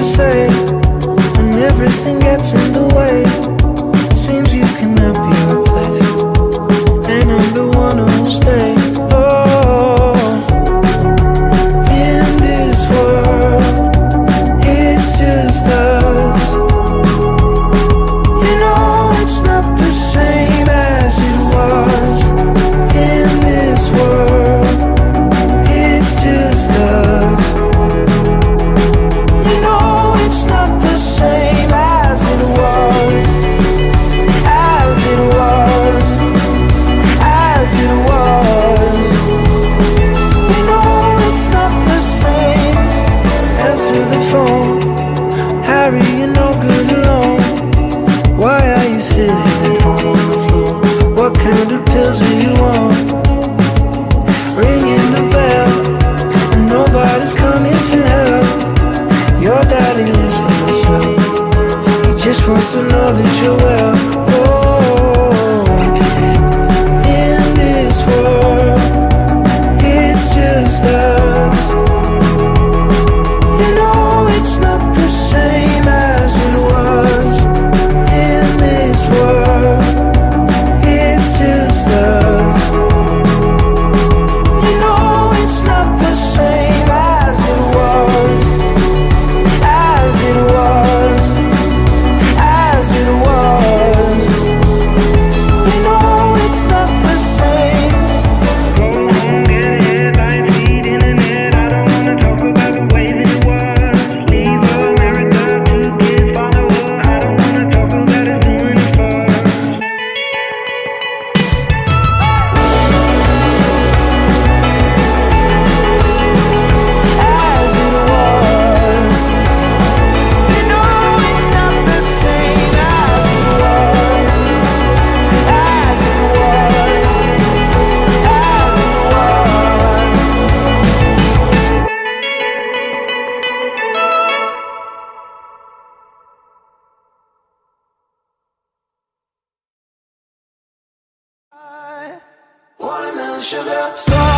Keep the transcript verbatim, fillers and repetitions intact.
to say when everything gets in the way. Seems you cannot be replaced, and I'm the one who'll stay. Oh, in this world, it's just us. You know it's not the same as it was. In this world, it's just us. You know it's not the same as it was. As it was. As it was. You know it's not the same. Answer the phone. Harry, you're no good alone. Why are you sitting at home on the floor? What kind of pills are you on? Ringing the bell, and nobody's coming to help. Your daddy lives by himself. He just wants to know that you're well. Oh, in this world, it's just us. You know it's not the same as it was. In this world, it's just us. You know it's not the same as it was. As it was. As it was. You know it's not the same. Go home, get headlines, feed internet. I don't wanna talk about the way that it was. Leave America, two kids follow her. I don't wanna talk about us doing it first. As it was. You know it's not the same as it was. As it was. As it was. Watermelon sugar.